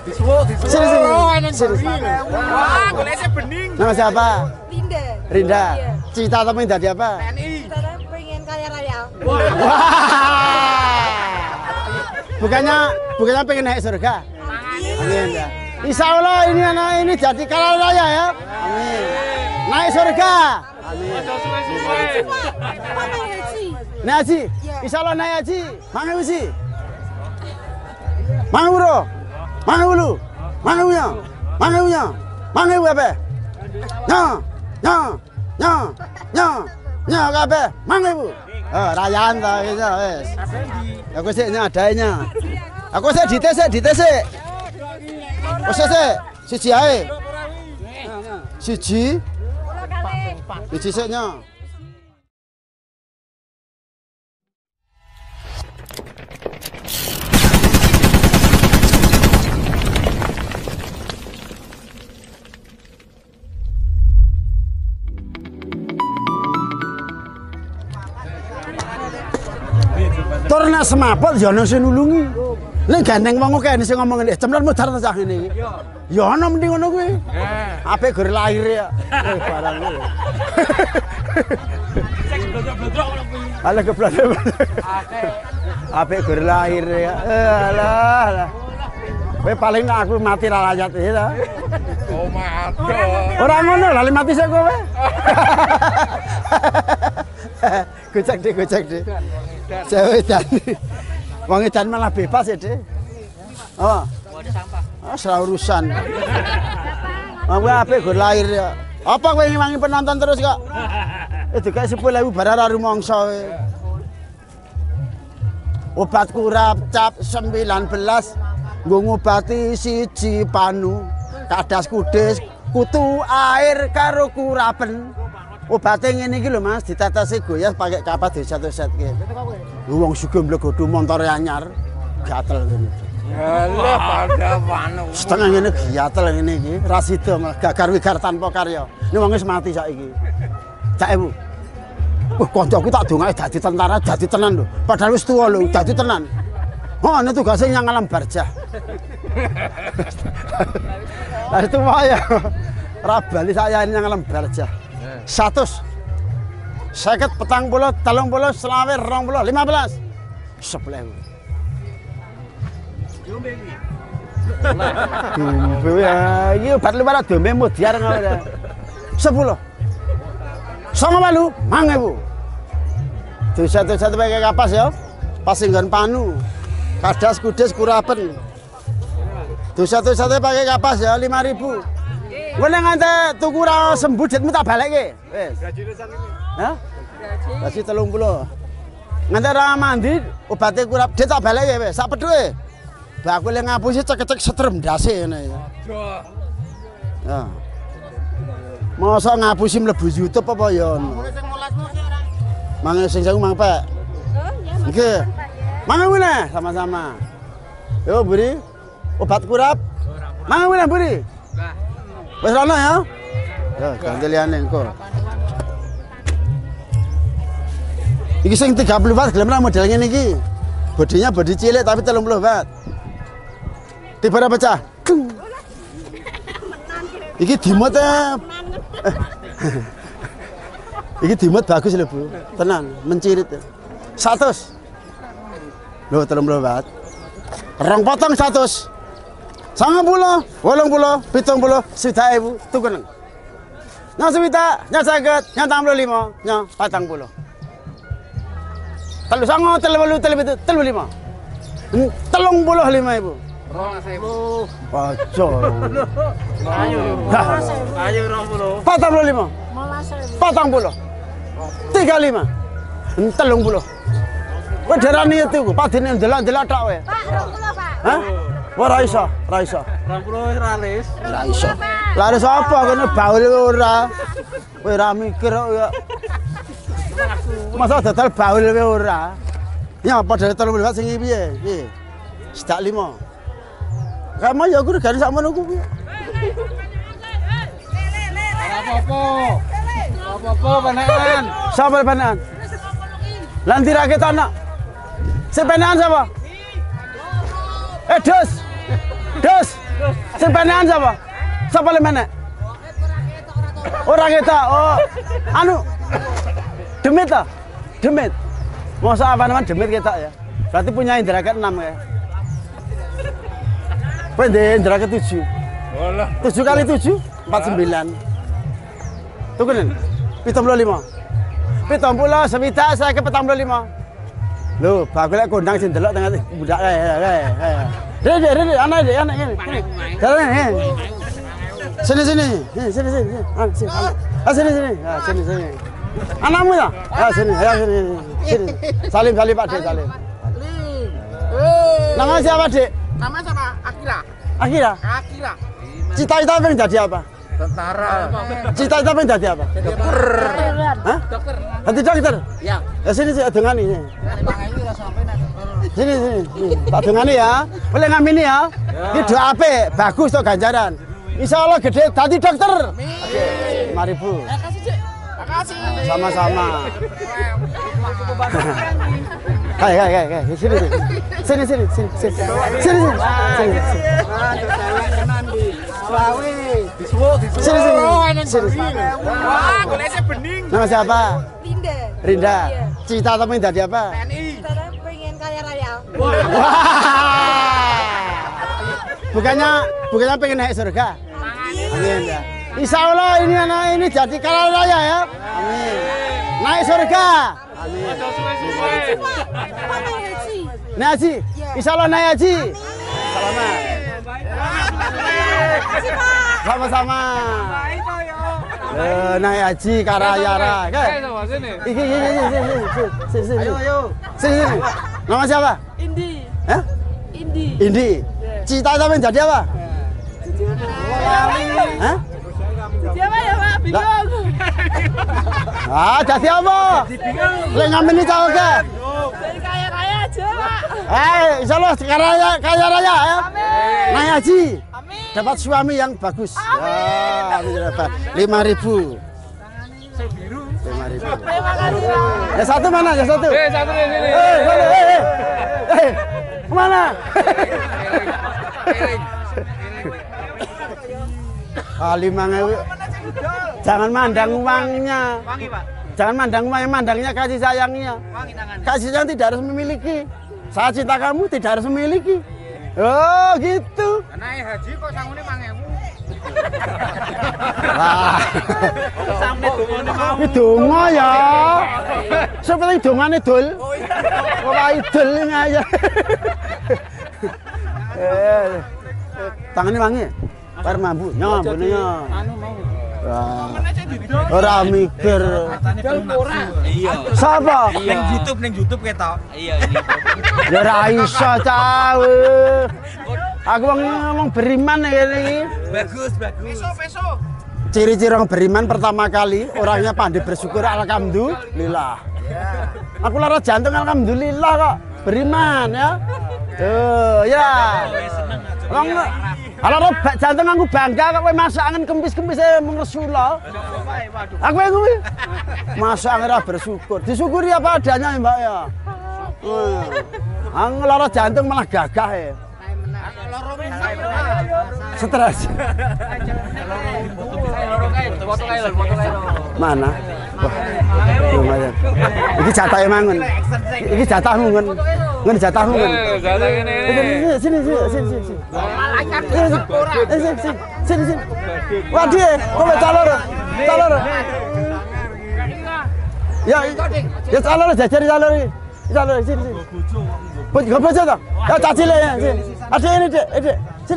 Sini. Wah, kulitnya bening. Nama siapa? Rinda. Cita atau pengen jadi apa? TNI. Pengen kaya raya. Bukannya pengen naik surga? Amin ya. Insya Allah ini anak ini jadi kaya raya ya. Amin. Naik surga. Amin. Naik haji. Insya Allah naik haji. Mana haji? Mana bro? Mana dulu? Mana punya? Mana punya? Mana apa? Nya kape? Mana ibu? Rayaan ta gitu wes. Aku sih adanya. Aku sih ditesek. Siji ae. Siji seknya. Turna semaput ya ono sing nulungi. Nek gandeng wong kene sing ngomong ngene, cemplon mudhar ta cah ngene iki. Ya ono mending ngono kuwi. Apik gor lahir ya. Barang kuwi. Sing blodrok-blodrok ngono kuwi. Ala keblodrok. Apik gor lahir ya. Alah. Kowe paling aku mati ra layat iki ta. Oh mati. Ora ngono, lali mati sik kowe. Gocek deh. Cewek dan wong edan malah bebas ya, Dek. Oh. Salah urusan. Aku apik gur lahir ya. Apa kowe ngewangi penonton terus kok? Itu kayak 10.000 barang ra rumangsa kowe. Obat kurap cap 19 nggo ngobati siji panu, kadas kudis, kutu air karo kurapen. Obatnya ngene iki lho Mas, ditetesi goyas pakai kapas diset-setke. Wong sugih mlegodo montore anyar, gatel ngene. Alah pada panu. Setengah ngene gatel ngene iki, ra sida malah gagar wigar tanpa karya. Ini wong wis mati saiki. Cak Ibu. Kancaku tak dongake dadi tentara, dadi tenan lho. Padahal wis tuwa lho, dadi tenan. Oh, ini tugasnya yang alam barjah. Lah itu ya. Ra bali saya ini yang alam barjah. 100 50 40 30 selawe 20 15 10.000. Dombe ya iki obat luwar dombe mudiar ngono. 10 sama malu 5.000. Satu pakai kapas ya. Pas nggon panu. Kadas kudis kurapen. Satu pakai kapas ya 5.000. Gue nganti tuku ra sembuh ditmu tak balekke. Wis. Gajine sakniki. Hah? Gaji 30. Nganti ra mandi obate kurap dit tak balekke wis. Sak pedhuke. Bakule ngapusi cek-cek setrem ndase ngene ya. Ya. Mosok ngapusi mlebu YouTube apa ya ono. Sing 18mu sih ora. Mangan sing saya mang Pak. Nggih. Mangan ngene sama-sama. Yo beri obat kurap. Mangan ngene beri. Wes ana ya? Ya, ganti liyane engko. Iki sing 30 watt gelem ra model ngene iki. Bodinya bodi cilik tapi 30 watt. Tiba pecah. Iki dimut Iki dimut bagus lho, Bu. Tenan, mencirit. 100. Lho 30 watt. Rong potong 100. 90, 80, 70, 1.000, tuku nang. Nya 1 nya 50, nya 65, nya 40. 35. 35.000. 2.000. Wajo. Ayo 20. 45. 40. 35. 30. Kowe darani itu padine ndelok-ndelok tok kowe. Pak, 20, Pak. Hah? Ora iso. 20 wis ra lis. Ora iso. Lah ris apa kene baul ora. Kowe ora mikir kok ya. Masa dodol baul kowe ora. Ya padha 30 sing piye? Piye? Sedak 5. Kamu ya kudu gani sakmono kuwi. Apa-apa penekan. Sapa penekan? Lan dirake tanah. Sing penekan sapa? Dus. Sing penekan sapa? Sapa le menek? Ora ketok. Oh. Anu. Demit ta? Demit. Masa apa namanya demit ketok ya? Berarti punya indra ke-6 ya. Kowe ndek indra ke-7. Walah. 7 kali 7 49. Tukunen. 75. 70 sewidak saya ke 75. Lho, bagus lek kondang sing delok tengah budak kae. Rene, anak ini. Jalan ini. Sini. Sini. Sini. Anakmu ya? Sini. Sini. Salim Pak Dek, salim. Nama siapa, Dek? Nama siapa? Akira. Cita-cita pengen jadi apa? Tentara. Cita-cita pengen jadi apa? Dokter. Hah? Jadi dokter? Ya. Sini dengan ini. Sini. Tak dengan ya. Boleh ngamini ya. Ini doa apik, bagus tuh ganjaran. Insya Allah gede tadi dokter. Oke, 5.000. Makasih. Sama-sama. Kayak. Sini. Wah, goleknya bening. Nama siapa? Rinda. Iya. Cita atau pengen jadi apa? Saya pengen kaya raya. Wah. Bukannya pengen naik surga? Amin ya. Insya Allah ini jadi kaya raya ya. Amin. Naik surga. Amin. Naik haji. Insya Allah naik haji. Selamat. Sama-sama. Naik haji karayara. Sini. Nama siapa? Indi. Hah? Indi. Indi. Cita pengen jadi apa? Hah? Siapa ya Pak? Bingung. Jadi apa? Lek ngamen iki cowok ke? Jadi kaya raya aja Pak. Insya Allah kaya raya ya. Naik haji. Amin. Dapat suami yang bagus. Amin. 5.000. 5.000. Terima kasih Pak. Ya satu mana? Ya satu. Satu di sini. Kemana? Lima ngewe. Jangan mandang uangnya. Wangi, Pak. Jangan mandang uangnya, mandangnya kasih sayangnya. Wangi tangannya. Kasih sayang tidak harus memiliki. Saat cinta kamu tidak harus memiliki. Oh gitu. Naik haji kok sangune 5.000. Wah. Sampai dongane mau. Iki donga ya. Seperti dongane dul. Ora idul aja. Tangannya wangi. Bar mambu, nyambune ya. Anu mau. Wah. Ora mikir. Iya. Sapa? Ning YouTube ketok. Iya ini. Ya ora iso cah. Aku ngomong beriman iki. Bagus. Peso. Ciri-ciri orang beriman pertama kali orangnya pandai bersyukur alhamdulillah. Aku lara jantung alhamdulillah kok. Beriman ya. Tuh ya. Wong kalau jantung aku bangga kok kowe masak angin kempis-kempis mung Rasulullah. Aku kuwi. Masak angin ora bersyukur. Disyukuri apa adanya Mbak ya. Ang lara jantung malah gagah ya. Stres. Mana? Wah, lumayan. Iki jatahe mangun. Iki jatahmu ngen. Ngen jatahmu ngen. Sini. Sini. Wah dia, kowe calor. Ya calor jajari calor iki. Calor sini. Bojo ta? Ya cacile ya. Ada ini, Dek. Sini.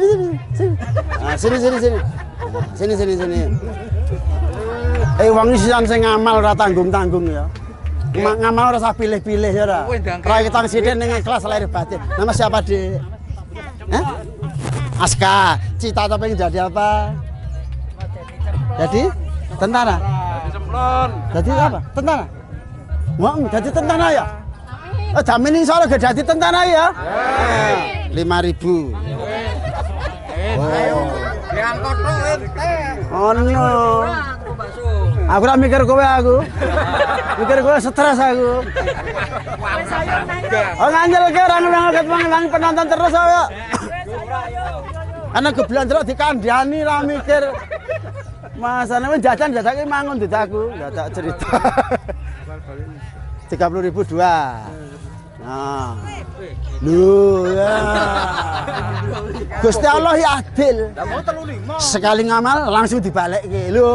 Sini. Wong sisan sing ngamal ora tanggung-tanggung ya. Ngamal ora usah pilih-pilih ya ora. Ra kita sithik ning kelas lahir batin. Nama siapa, Dik? Aska. Cita pengen jadi apa? Jadi tentara. Jadi semplon. Jadi apa? Tentara. Wah, jadi tentara ya? Jamin insya Allah gak jadi tentara ya? 5.000. Diangkut tuh ente. Oh no. Aku ora mikir kowe aku. Mikir kowe stres aku. Oh nganjel ke orang ngangkat penonton terus ayo. Anak geblandrok dikandhani ra mikir. Masane wis jajan jajake mangun didaku, dadak cerita. 30.000 dua. Nah. Lho ya. Gusti Allah ya adil. Sekali ngamal langsung dibalekke. Lho.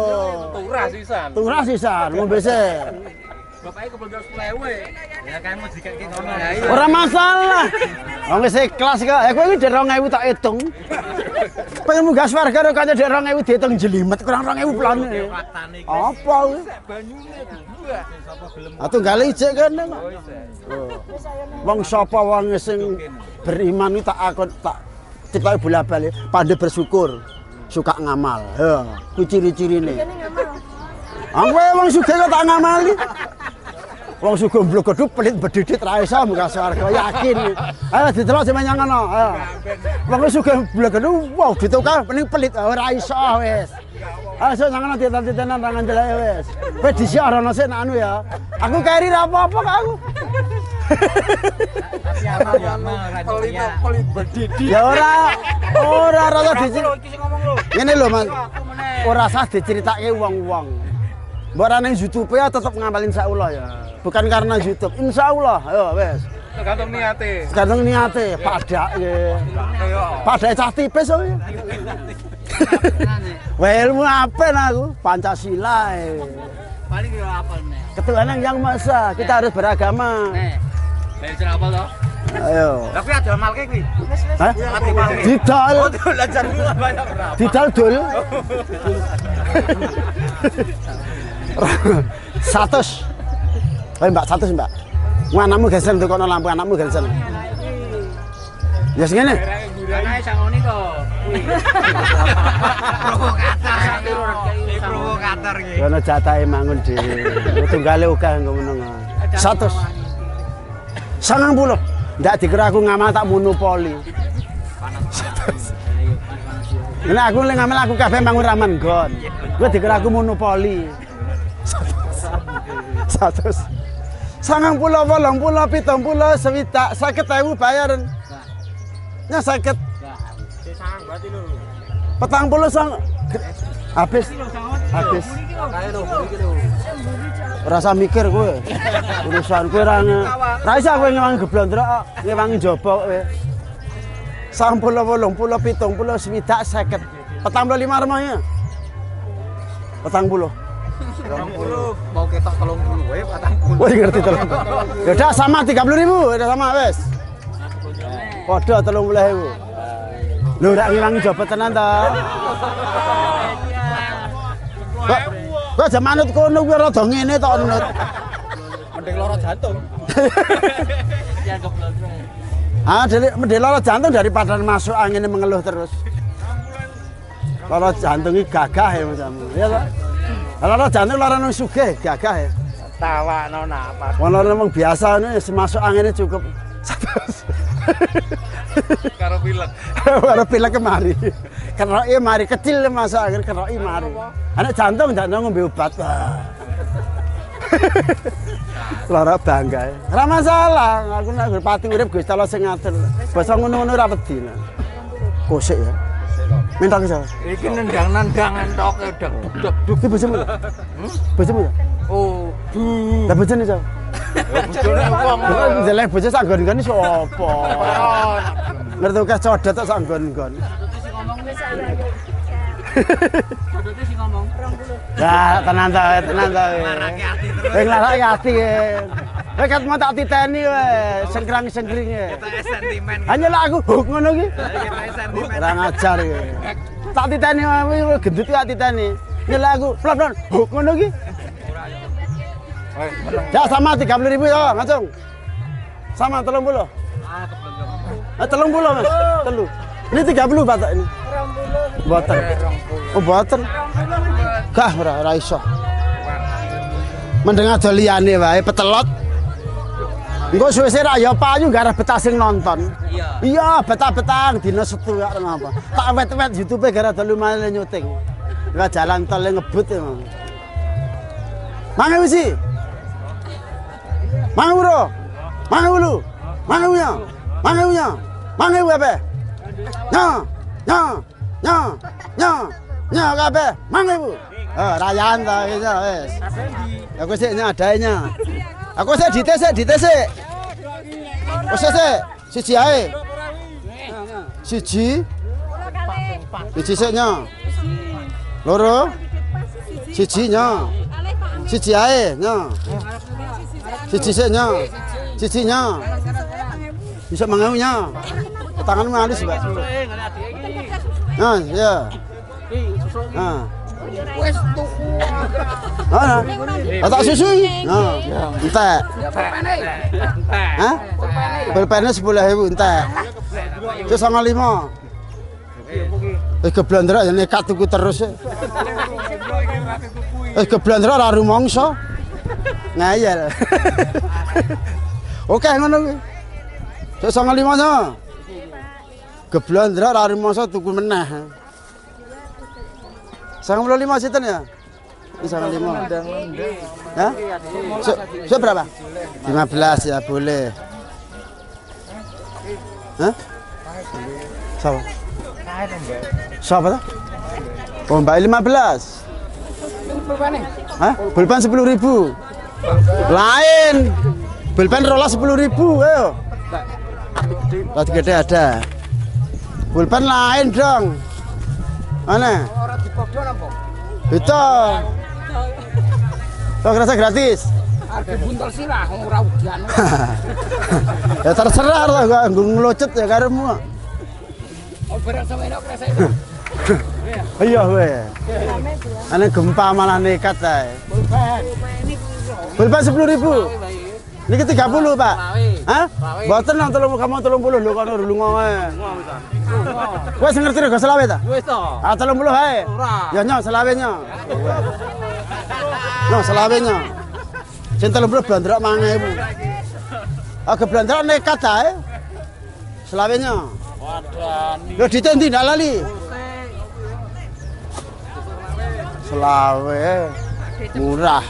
Turah sisan, ngombe sik. Bapaknya kebetulan 10.000. Ya kan mau dikek ngono. Ora masalah. Wong wis ikhlas kok. Kowe iki dhek 2.000 tak hitung. Pengen munggah swarga karo kanca dhek 2.000 dihitung jelimet kurang 2.000 plane. Apa kuwi? Banyune dua. Sapa gelem. Atuh gale ijek kene kok. Wong sapa wong sing beriman iki tak akon tak ciptake bola-bali pandai bersyukur, suka ngamal. Ya, ku ciri-cirine. Kowe wong sugih kok tak ngamali. Wong sugih mblok gedhuk pelit bedhidhit ra iso munggah swarga yakin. Ayo ditelok sing menyang ngono. Ayo. Wong sugih mblok gedhuk wow ditukar pening pelit ora iso wis. Ayo nang ngono titen-titenan ra ngandelake wis. Kowe disiarono sik anu ya. Aku keri ra apa-apa kok aku. Pelit bedhidhit. Ya ora rasa ngene lho Mas. Ora usah diceritake wong-wong. Mbok ora ning YouTube ya tetep ngamalin saula ya. Bukan karena YouTube, insyaallah. Ayo wis. Tergantung niate. Tergantung niate, padake. Padake cah tipis kok. Wah, ilmu apa aku? Pancasila. Paling yo apal nih. Ketuhanan yang Maha Esa, kita harus beragama. Belajar apa toh? Ayo. Tapi ada malke kuwi. Hah? Didal. Oh, belajar dulu banyak berapa? Didal dul. 100. Mbak 100 Mbak. Anakmu gesen tukono lampu anakmu gesen. Ya ngene. Anake sangoni kok. Provokator iki. Ono jatahe mangun dhewe. Tunggale akeh ngono. 100. 90. Ndak dikira aku ngamal tak monopoli. Ini aku lek ngamal aku kabeh bangun raman gon. Kowe dikira aku monopoli. 100. 90, 80, 70, 50.000 bayaran. Nya 50. Petang puluh sang habis. Rasa mikir kowe. Urusan kowe ra iso kowe ngewangi geblondrok, ngewangi njaba kowe. 90, 80, 70, 50. 45 remahnya. 40. Mau ketok 30 wae 40. Woi ngerti tolong. Ya udah sama 30.000, udah sama wes. Padha 30.000. Lho rak ngilangi jabat tenan ta. Kok aja manut kono kuwi rada ngene tok nut. Mending lara jantung. Mending lara jantung daripada masuk angin mengeluh terus. Lara jantung iki gagah ya macammu. Ya ta? Lara jantung lara nang sugih gagah ya. Tawakno napas. Ono memang biasa ini masuk anginnya cukup. Karo pilek. Karo pilek kemari. Keroki mari kecil masuk angin keroki mari. Anak jantung ngombe obat. Lara bangga. Ora masalah, aku nek pati urip Gusti Allah sing ngatur. Basa ngono-ngono ora wedi. Kosek ya. Minta ke saya. Iki nendang-nendang entoke deg-deg. Iki bojomu. Bojomu. Oh, bu. Lah bojone saya. Bojone wong. Jelek bojo sak nggon-nggon iso apa? Ngerti kok codot sak nggon-nggon. Dodotnya sih ngomong 20. Ya, tenan ta. Larake ati terus. Wis larake ati. Kowe kat mau tak titeni wae, sengkrang-sengkringe. Kita sentimen. Hanya lah aku huk ngono iki. Kita sentimen. Ora ngajar iki. Tak titeni wae gendut tak titeni. Nyelak aku plon-plon huk ngono iki. Ya sama 30.000 ya, langsung. Sama 30. Ah, 30 Mas. Telu. Ini 30 batak ini. 20. Boten. Oh, boten. Gah ora iso. Mendeng aja liyane wae petelot. Engko suwe-suwe ra ya payu garah betah sing nonton. Iya, betah-betah dina setu kok ngapa. Tak wet-wet YouTube gara dalu male nyuting. Ora jalan tol ngebut ya. Mangan wis. Mangan bro. Mangan dulu. Mangan punya. Mangan punya. Mangan apa? Nah. nya kabeh mang ibu. Rayaan ta iso wis. Aku sik nyadaenya. Aku sik ditesik. Wis sik siji ae. Siji sik nya. Loro. Siji nya. Siji ae nya. Siji sik nya. Siji nya. Bisa mangaunya. Tanganmu halus, Mbak. Nah, ya. Nah. Wes tuku. Ah. Tak susui. Nah, entek. Hah? Pulpennya 10.000 entek. Terus 5. Keblondrok ya nekat tuku terus. Keblondrok ora rumangsa. Ngayal. Oke ngono kuwi. Terus 5 nya. Keblondrok ora rumangsa tuku meneh. 95 sinten ya? 95. Hah? So berapa? 15 ya boleh. Hah? Siapa? Siapa tuh? Oh, Mbak 15. Hah? Pulpen 10.000. Lain. Pulpen rola 10.000, ayo. Plat gede ada. Pulpen lain dong. Mana? Itu. Tuh kerasa gratis. Harga buntel sih lah, ora udan. Ya terserah lah, gak ngelucut ya karemu. Oh berat sama enak kerasa. Iya weh. Ane gempa malah nekat ae. Pulpen 10.000. Niki 30, Pak. Hah? Mboten nang 30 lho kono lunga wae. Wes ngerti rego selawe ta? Wis to. 30 wae. Ya nyok selawe nyok. No selawe nyok. Sing 30 blondrok 5.000. Aga blondrok nekat ae. Selawe nyok. Wadani. Lho ditendi ndak lali. Selawe murah.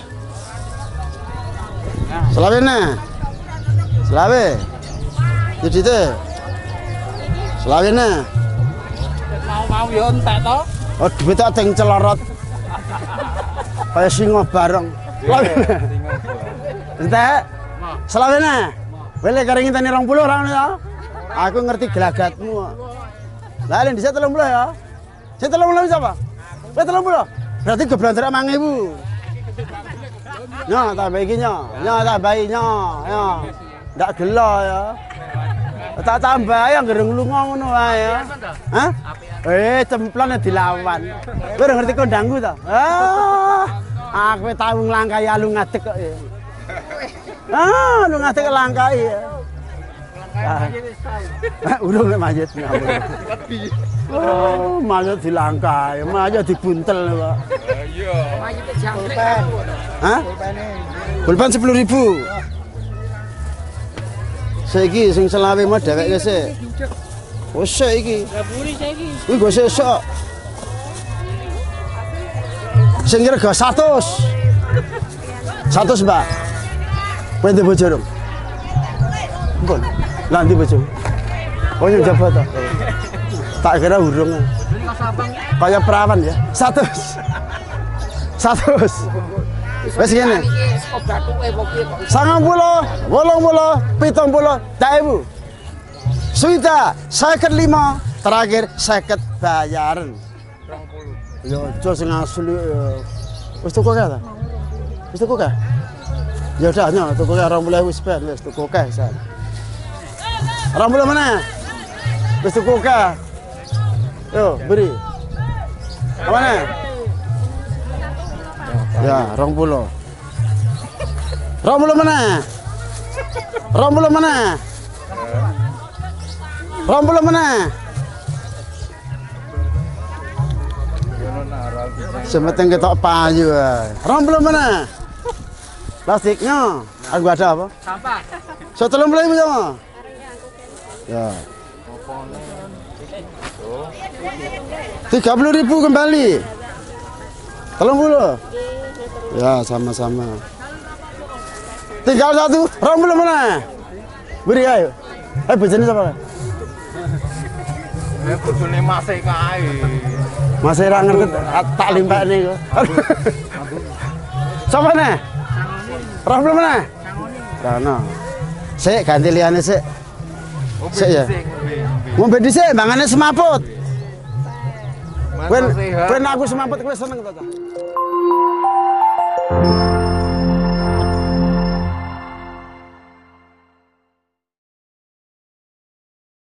Selawe nah. Selawe. Jadi teh. Selawe nah. Mau yo entek to. Oh, duit tak teng celorot. Kayak singo bareng. Selawe. Entek. Selawe nah. Boleh kering ngenteni 20 orang ya. Aku ngerti gelagatmu. Lah len dhisik 30 ya. Sing 30 sapa? Wis 30. Berarti geblondrok 5.000. Nya tambah iki nya tambahi nya. Ndak gelo ya. Tak tambah ya gereng lunga ngono wae ya. Hah? Cemplon dilawan. Kowe ora ngerti kondangku ta? Aku tau nglangkai alung ngadeg kok ya. Alung ngadeg langkai ya. Urung nek mayit ngawur. Oh, mayit dilangkai, mayit dibuntel kok. Iya. Mayite jangkrik. Hah? Pulpen 10.000. Saiki sing selawe mah dheweke sik. Oh, sik iki. Buri saiki. Kuwi go sesuk. Sing rega 100. 100, Mbak. Kowe ndek bojo rung? Ampun. Lah ndi bojo? Oh, yang jabat ta. Tak kira urung. Kayak perawan ya. 100. 100. Wes ngene. 90, 80, 70, 1000. Sudah 55, terakhir 50 bayaran. 20. Yo, aja sing asli. Wis tuku kae ta? Wis tuku kae? Ya udah nya tuku kae 20.000 wis ben wis tuku kae san. 20 mana? Wis tuku kae. Yo, beri. Mana? Ya, 20. 20 mana? 20 mana? 20 mana? Semeteng ketok payu. 20 mana? Plastiknya. Aku ada apa? Sampah. 30.000 sama. Ya. 30.000 kembali. 30. Ya, sama-sama. Tinggal 1, 20 mana? Beri ayo. Bojone sapa? Ya bojone Mas kae. Masih ra ngerti tak limpakne kok. Sapa ne? Problem ne? Rono. Sik ganti liyane sik. Sik ya. Ngombe dhisik mangane semaput. Wen aku semaput kowe seneng to, Cak?